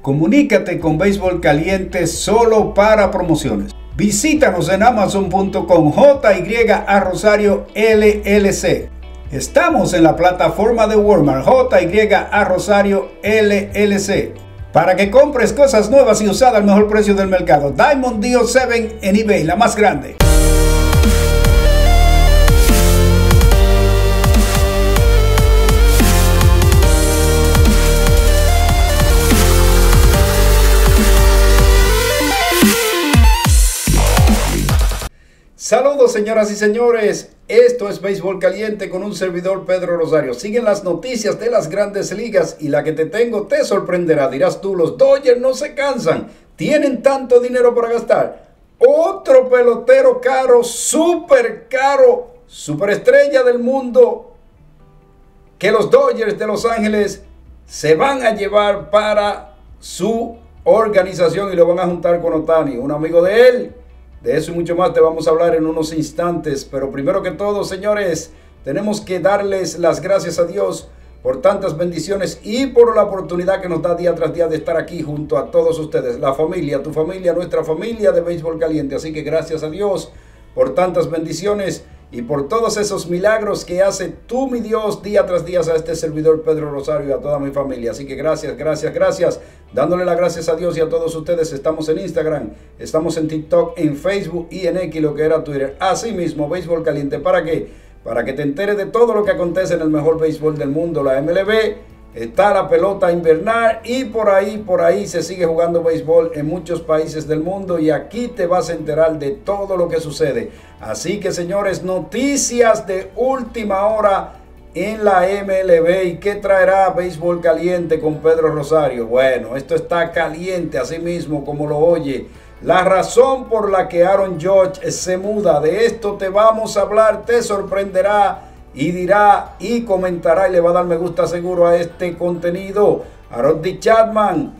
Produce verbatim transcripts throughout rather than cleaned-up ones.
Comunícate con Béisbol Caliente solo para promociones. Visítanos en amazon punto com, J Y A Rosario L L C. Estamos en la plataforma de Walmart, J Y A Rosario L L C. Para que compres cosas nuevas y usadas al mejor precio del mercado. Diamond Deal siete en eBay, la más grande. Saludos, señoras y señores, esto es Béisbol Caliente con un servidor, Pedro Rosario. Siguen las noticias de las grandes ligas y la que te tengo te sorprenderá. Dirás tú, los Dodgers no se cansan, tienen tanto dinero para gastar. Otro pelotero caro, súper caro, superestrella del mundo, que los Dodgers de Los Ángeles se van a llevar para su organización y lo van a juntar con Ohtani, un amigo de él. De eso y mucho más te vamos a hablar en unos instantes. Pero primero que todo, señores, tenemos que darles las gracias a Dios por tantas bendiciones y por la oportunidad que nos da día tras día de estar aquí junto a todos ustedes. La familia, tu familia, nuestra familia de Béisbol Caliente. Así que gracias a Dios por tantas bendiciones y por todos esos milagros que hace tú, mi Dios, día tras día a este servidor Pedro Rosario y a toda mi familia. Así que gracias, gracias, gracias. Dándole las gracias a Dios y a todos ustedes. Estamos en Instagram, estamos en TikTok, en Facebook y en X, lo que era Twitter. Así mismo, Béisbol Caliente. ¿Para qué? Para que te enteres de todo lo que acontece en el mejor béisbol del mundo, la M L B. Está la pelota invernal y por ahí, por ahí se sigue jugando béisbol en muchos países del mundo y aquí te vas a enterar de todo lo que sucede. Así que, señores, noticias de última hora en la M L B. ¿Y qué traerá Béisbol Caliente con Pedro Rosario? Bueno, esto está caliente, así mismo como lo oye. La razón por la que Aaron Judge se muda, de esto te vamos a hablar, te sorprenderá y dirá y comentará y le va a dar me gusta seguro a este contenido. Aroldis Chapman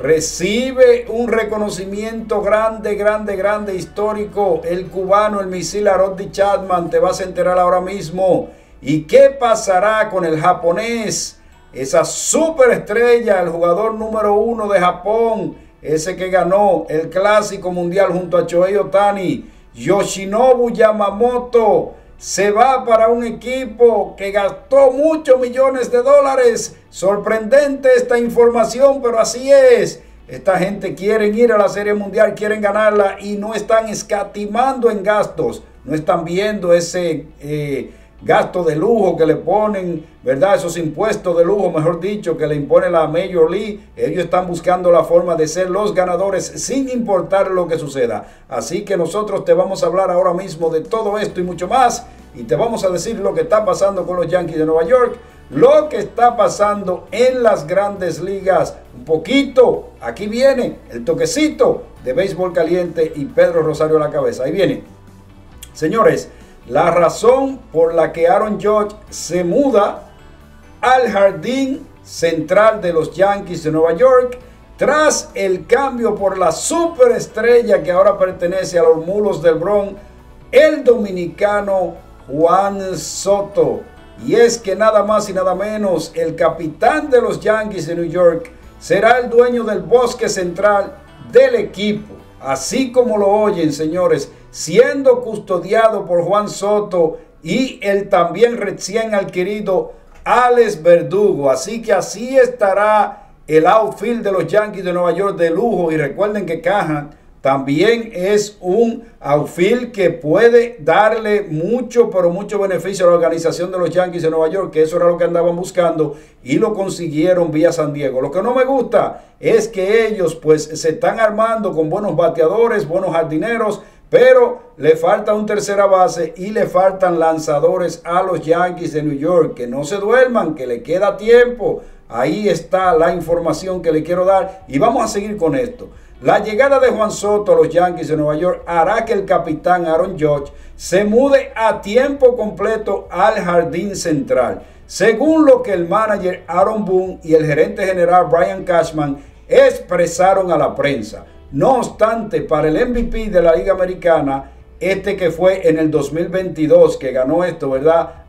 recibe un reconocimiento grande, grande, grande, histórico. El cubano, el misil Aroldis Chapman, te vas a enterar ahora mismo. ¿Y qué pasará con el japonés? Esa superestrella, el jugador número uno de Japón, ese que ganó el Clásico Mundial junto a Shohei Ohtani, Yoshinobu Yamamoto, se va para un equipo que gastó muchos millones de dólares. Sorprendente esta información, pero así es. Esta gente quiere ir a la Serie Mundial, quieren ganarla y no están escatimando en gastos. No están viendo ese eh, gasto de lujo que le ponen, ¿verdad? Esos impuestos de lujo, mejor dicho, que le impone la Major League. Ellos están buscando la forma de ser los ganadores sin importar lo que suceda. Así que nosotros te vamos a hablar ahora mismo de todo esto y mucho más. Y te vamos a decir lo que está pasando con los Yankees de Nueva York, lo que está pasando en las grandes ligas. Un poquito, aquí viene el toquecito de Béisbol Caliente y Pedro Rosario a la cabeza. Ahí viene. Señores, la razón por la que Aaron Judge se muda al jardín central de los Yankees de Nueva York tras el cambio por la superestrella que ahora pertenece a los Mulos del Bronx, el dominicano Juan Soto. Y es que nada más y nada menos, el capitán de los Yankees de New York será el dueño del bosque central del equipo. Así como lo oyen, señores, siendo custodiado por Juan Soto y el también recién adquirido Alex Verdugo. Así que así estará el outfield de los Yankees de Nueva York de lujo. Y recuerden que Caja también es un outfield que puede darle mucho, pero mucho beneficio a la organización de los Yankees de Nueva York, que eso era lo que andaban buscando y lo consiguieron vía San Diego. Lo que no me gusta es que ellos pues se están armando con buenos bateadores, buenos jardineros, pero le falta un tercera base y le faltan lanzadores a los Yankees de New York. Que no se duerman, que le queda tiempo. Ahí está la información que le quiero dar y vamos a seguir con esto. La llegada de Juan Soto a los Yankees de Nueva York hará que el capitán Aaron Judge se mude a tiempo completo al jardín central, según lo que el manager Aaron Boone y el gerente general Brian Cashman expresaron a la prensa. No obstante, para el M V P de la Liga Americana, este que fue en el dos mil veintidós, que ganó esto, ¿verdad?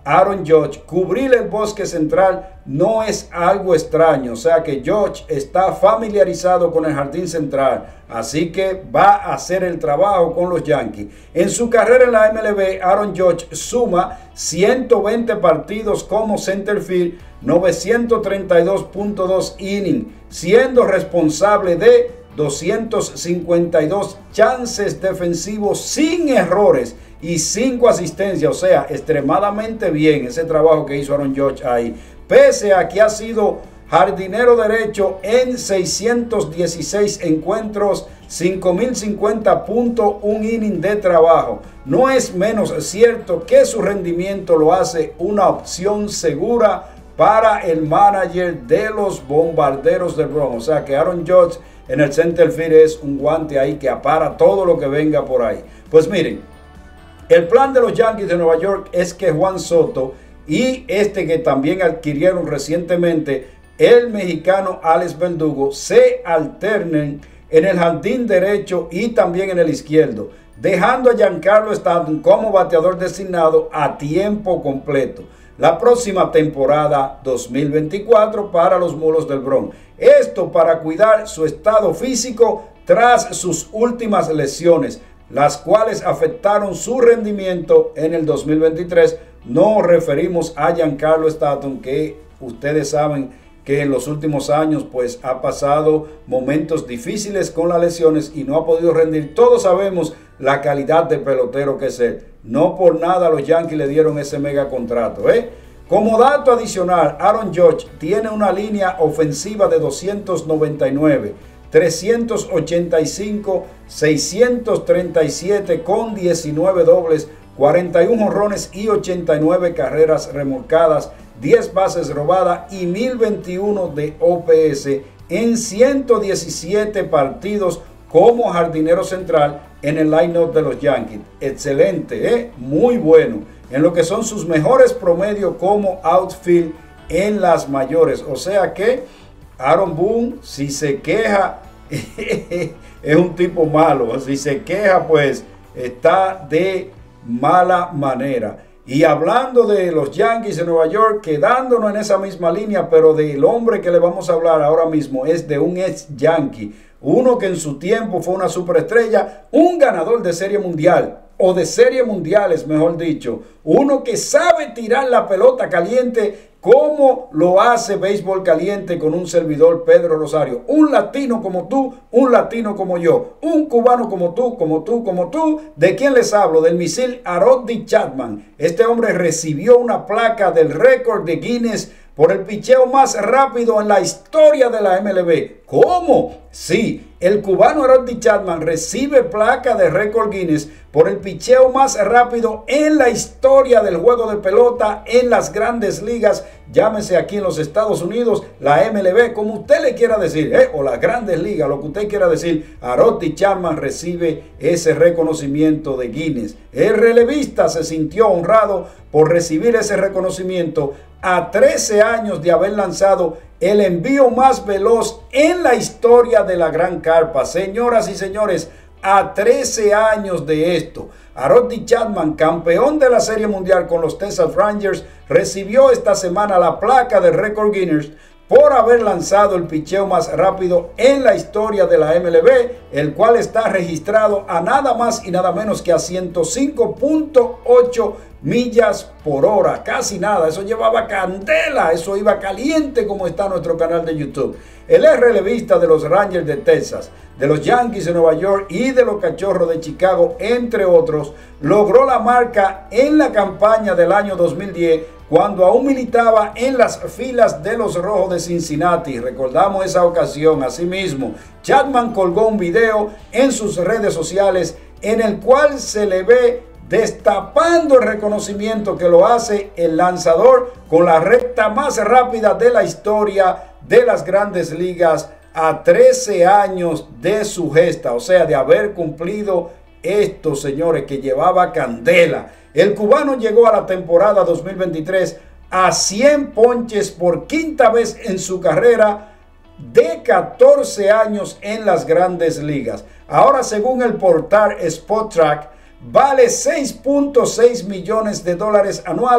Aaron Judge, cubrir el bosque central no es algo extraño, o sea que Judge está familiarizado con el jardín central, así que va a hacer el trabajo con los Yankees. En su carrera en la M L B, Aaron Judge suma ciento veinte partidos como centerfield, novecientos treinta y dos punto dos innings, siendo responsable de doscientos cincuenta y dos chances defensivos sin errores y cinco asistencias, o sea, extremadamente bien ese trabajo que hizo Aaron Judge ahí, pese a que ha sido jardinero derecho en seiscientos dieciséis encuentros, cinco mil cincuenta puntos, un inning de trabajo. No es menos cierto que su rendimiento lo hace una opción segura para el manager de los Bombarderos del Bronx, o sea que Aaron Judge en el center field es un guante ahí que apara todo lo que venga por ahí. Pues miren, el plan de los Yankees de Nueva York es que Juan Soto y este que también adquirieron recientemente, el mexicano Alex Verdugo, se alternen en el jardín derecho y también en el izquierdo, dejando a Giancarlo Stanton como bateador designado a tiempo completo la próxima temporada dos mil veinticuatro para los Mulos del Bronx. Esto para cuidar su estado físico tras sus últimas lesiones, las cuales afectaron su rendimiento en el dos mil veintitrés. No referimos a Giancarlo Stanton, que ustedes saben que en los últimos años pues ha pasado momentos difíciles con las lesiones y no ha podido rendir. Todos sabemos la calidad de pelotero que es él. No por nada los Yankees le dieron ese mega contrato, ¿eh? Como dato adicional, Aaron Judge tiene una línea ofensiva de doscientos noventa y nueve, trescientos ochenta y cinco, seiscientos treinta y siete con diecinueve dobles, cuarenta y uno jonrones y ochenta y nueve carreras remolcadas, diez bases robadas y mil veintiuno de O P S en ciento diecisiete partidos como jardinero central en el line-up de los Yankees. Excelente, ¿eh? Muy bueno. En lo que son sus mejores promedios como outfield en las mayores. O sea que Aaron Boone, si se queja, es un tipo malo. Si se queja, pues está de mala manera. Y hablando de los Yankees de Nueva York, quedándonos en esa misma línea, pero del hombre que le vamos a hablar ahora mismo es de un ex Yankee, uno que en su tiempo fue una superestrella, un ganador de Serie Mundial, o de Serie Mundiales, mejor dicho, uno que sabe tirar la pelota caliente como lo hace Béisbol Caliente con un servidor, Pedro Rosario. Un latino como tú, un latino como yo, un cubano como tú, como tú, como tú. ¿De quién les hablo? Del misil Aroldis Chapman. Este hombre recibió una placa del récord de Guinness por el picheo más rápido en la historia de la M L B. ¿Cómo? Sí, el cubano Aroldis Chapman recibe placa de récord Guinness por el picheo más rápido en la historia del juego de pelota en las grandes ligas, llámese aquí en los Estados Unidos, la M L B, como usted le quiera decir, ¿eh? o las grandes ligas, lo que usted quiera decir. Aroldis Chapman recibe ese reconocimiento de Guinness. El relevista se sintió honrado por recibir ese reconocimiento a trece años de haber lanzado el envío más veloz en la historia de la Gran Carpa. Señoras y señores, a trece años de esto, Aroldis Chapman, campeón de la Serie Mundial con los Texas Rangers, recibió esta semana la placa de récord Guinness por haber lanzado el picheo más rápido en la historia de la M L B, el cual está registrado a nada más y nada menos que a ciento cinco punto ocho millas por hora, casi nada. Eso llevaba candela, eso iba caliente, como está nuestro canal de YouTube. El ex relevista de los Rangers de Texas, de los Yankees de Nueva York y de los Cachorros de Chicago, entre otros, logró la marca en la campaña del año dos mil diez, cuando aún militaba en las filas de los Rojos de Cincinnati. Recordamos esa ocasión. Asimismo, Chapman colgó un video en sus redes sociales en el cual se le ve destapando el reconocimiento que lo hace el lanzador con la recta más rápida de la historia de las grandes ligas a trece años de su gesta, o sea, de haber cumplido esto, señores, que llevaba candela. El cubano llegó a la temporada dos mil veintitrés a cien ponches por quinta vez en su carrera de catorce años en las grandes ligas. Ahora, según el portal Spotrac, vale seis punto seis millones de dólares anuales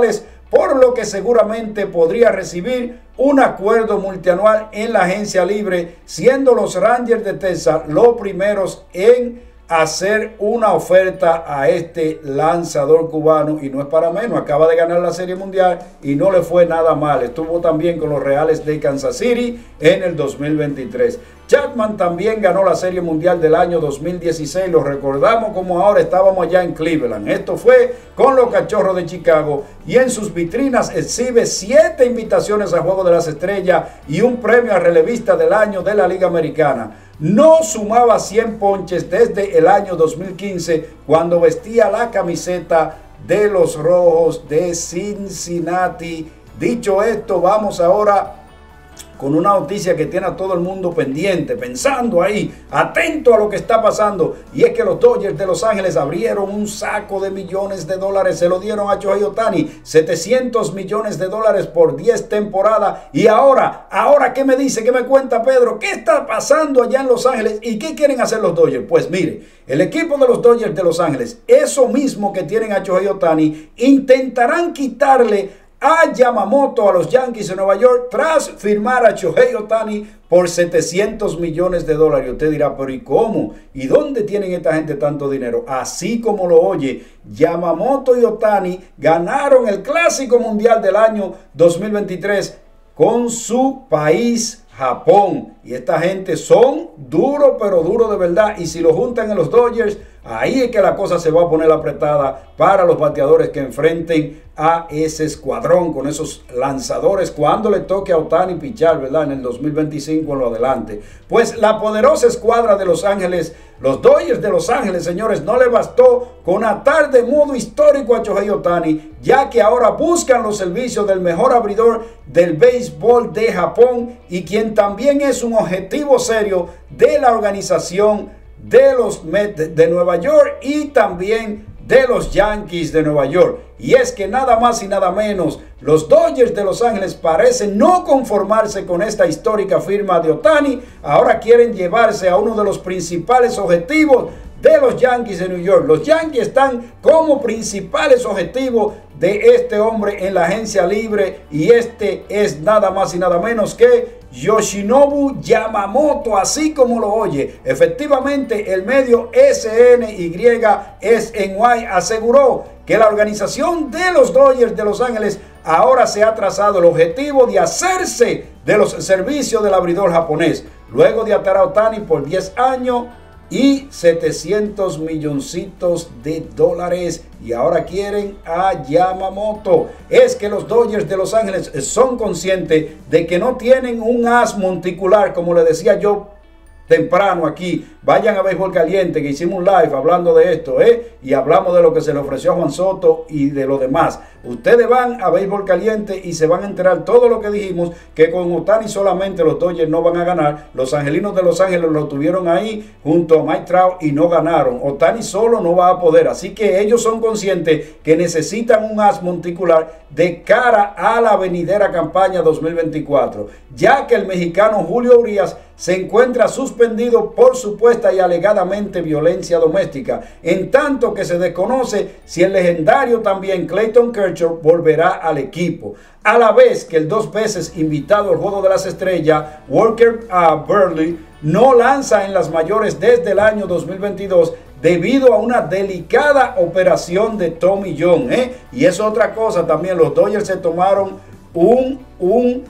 por lo que seguramente podría recibir un acuerdo multianual en la agencia libre, siendo los Rangers de Texas los primeros en hacer una oferta a este lanzador cubano, y no es para menos, acaba de ganar la Serie Mundial y no le fue nada mal. Estuvo también con los Reales de Kansas City en el dos mil veintitrés. Chapman también ganó la Serie Mundial del año dos mil dieciséis, lo recordamos como ahora estábamos allá en Cleveland. Esto fue con los Cachorros de Chicago, y en sus vitrinas exhibe siete invitaciones a Juego de las Estrellas y un premio a relevista del año de la Liga Americana. No sumaba cien ponches desde el año dos mil quince, cuando vestía la camiseta de los Rojos de Cincinnati. Dicho esto, vamos ahora con una noticia que tiene a todo el mundo pendiente, pensando ahí, atento a lo que está pasando. Y es que los Dodgers de Los Ángeles abrieron un saco de millones de dólares, se lo dieron a Shohei Ohtani, setecientos millones de dólares por diez temporadas. Y ahora, ahora, ¿qué me dice? ¿Qué me cuenta Pedro? ¿Qué está pasando allá en Los Ángeles? ¿Y qué quieren hacer los Dodgers? Pues mire, el equipo de los Dodgers de Los Ángeles, eso mismo que tienen a Shohei Ohtani, intentarán quitarle a Yamamoto a los Yankees de Nueva York tras firmar a Shohei Ohtani por setecientos millones de dólares. Y usted dirá, pero ¿y cómo? ¿Y dónde tienen esta gente tanto dinero? Así como lo oye, Yamamoto y Ohtani ganaron el Clásico Mundial del año dos mil veintitrés con su país, Japón. Y esta gente son duros, pero duros de verdad. Y si lo juntan en los Dodgers, ahí es que la cosa se va a poner apretada para los bateadores que enfrenten a ese escuadrón con esos lanzadores cuando le toque a Ohtani pichar, ¿verdad? En el dos mil veinticinco en lo adelante. Pues la poderosa escuadra de Los Ángeles, los Dodgers de Los Ángeles, señores, no le bastó con atar de modo histórico a Shohei Ohtani, ya que ahora buscan los servicios del mejor abridor del béisbol de Japón y quien también es un objetivo serio de la organización de los Mets de Nueva York y también de los Yankees de Nueva York. Y es que nada más y nada menos, los Dodgers de Los Ángeles parecen no conformarse con esta histórica firma de Ohtani. Ahora quieren llevarse a uno de los principales objetivos de los Yankees de New York. Los Yankees están como principales objetivos de este hombre en la agencia libre, y este es nada más y nada menos que Yoshinobu Yamamoto, así como lo oye. Efectivamente, el medio S N Y S N Y aseguró que la organización de los Dodgers de Los Ángeles ahora se ha trazado el objetivo de hacerse de los servicios del abridor japonés, luego de atar a Ohtani por diez años y setecientos milloncitos de dólares, y ahora quieren a Yamamoto. Es que los Dodgers de Los Ángeles son conscientes de que no tienen un as monticular, como le decía yo temprano aquí. Vayan a Béisbol Caliente, que hicimos un live hablando de esto, ¿eh? Y hablamos de lo que se le ofreció a Juan Soto y de lo demás. Ustedes van a Béisbol Caliente y se van a enterar todo lo que dijimos, que con Ohtani solamente los Dodgers no van a ganar. Los Angelinos de Los Ángeles lo tuvieron ahí junto a Mike Trout y no ganaron. Ohtani solo no va a poder. Así que ellos son conscientes que necesitan un as monticular de cara a la venidera campaña dos mil veinticuatro, ya que el mexicano Julio Urias se encuentra suspendido por supuesta y alegadamente violencia doméstica, en tanto que se desconoce si el legendario también Clayton Kershaw volverá al equipo, a la vez que el dos veces invitado al Juego de las Estrellas, Walker uh, Buehler, no lanza en las mayores desde el año dos mil veintidós debido a una delicada operación de Tommy John, ¿eh? Y es otra cosa también, los Dodgers se tomaron un, un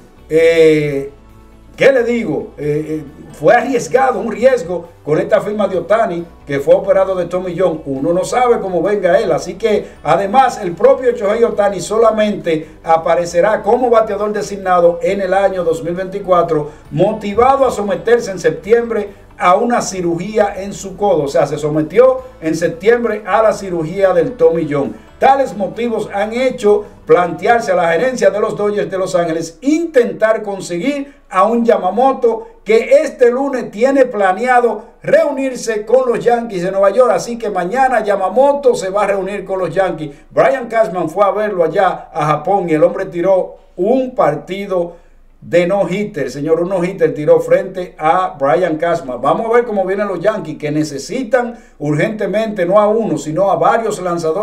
eh, ¿qué le digo? Eh, eh, fue arriesgado, un riesgo con esta firma de Ohtani, que fue operado de Tommy John. Uno no sabe cómo venga él, así que además el propio Shohei Ohtani solamente aparecerá como bateador designado en el año dos mil veinticuatro, motivado a someterse en septiembre a una cirugía en su codo. O sea, se sometió en septiembre a la cirugía del Tommy John. Tales motivos han hecho plantearse a la gerencia de los Dodgers de Los Ángeles intentar conseguir a un Yamamoto, que este lunes tiene planeado reunirse con los Yankees de Nueva York. Así que mañana Yamamoto se va a reunir con los Yankees. Brian Cashman fue a verlo allá a Japón y el hombre tiró un partido de no-hitter, señor, un no-hitter tiró frente a Brian Cashman. Vamos a ver cómo vienen los Yankees, que necesitan urgentemente no a uno, sino a varios lanzadores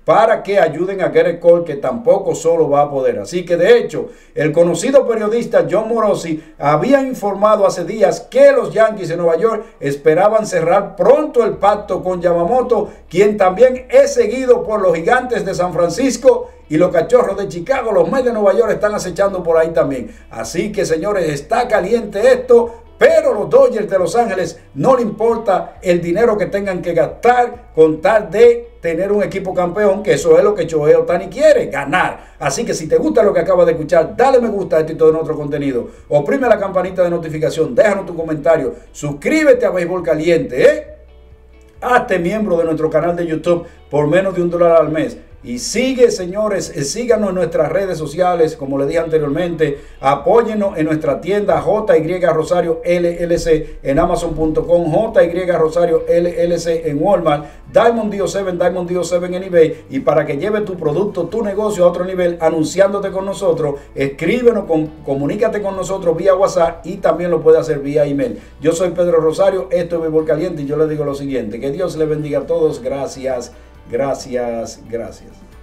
para que ayuden a Gerrit Cole, que tampoco solo va a poder. Así que de hecho, el conocido periodista Jon Morosi había informado hace días que los Yankees de Nueva York esperaban cerrar pronto el pacto con Yamamoto, quien también es seguido por los Gigantes de San Francisco y los Cachorros de Chicago. Los Mets de Nueva York están acechando por ahí también. Así que, señores, está caliente esto. Pero los Dodgers de Los Ángeles no le importa el dinero que tengan que gastar con tal de tener un equipo campeón, que eso es lo que Shohei Ohtani quiere, ganar. Así que si te gusta lo que acabas de escuchar, dale me gusta a este y todo nuestro contenido. Oprime la campanita de notificación, déjanos tu comentario, suscríbete a Béisbol Caliente, ¿eh? Hazte miembro de nuestro canal de YouTube por menos de un dólar al mes. Y sigue, señores, síganos en nuestras redes sociales, como les dije anteriormente. Apóyennos en nuestra tienda J Y Rosario L L C en amazon punto com, J Y Rosario L L C en Walmart, Diamond D O siete, Diamond D O siete en eBay. Y para que lleve tu producto, tu negocio a otro nivel, anunciándote con nosotros, escríbenos, con, comunícate con nosotros vía WhatsApp y también lo puede hacer vía email. Yo soy Pedro Rosario, esto es Béisbol Caliente y yo les digo lo siguiente: que Dios les bendiga a todos. Gracias. Gracias, gracias.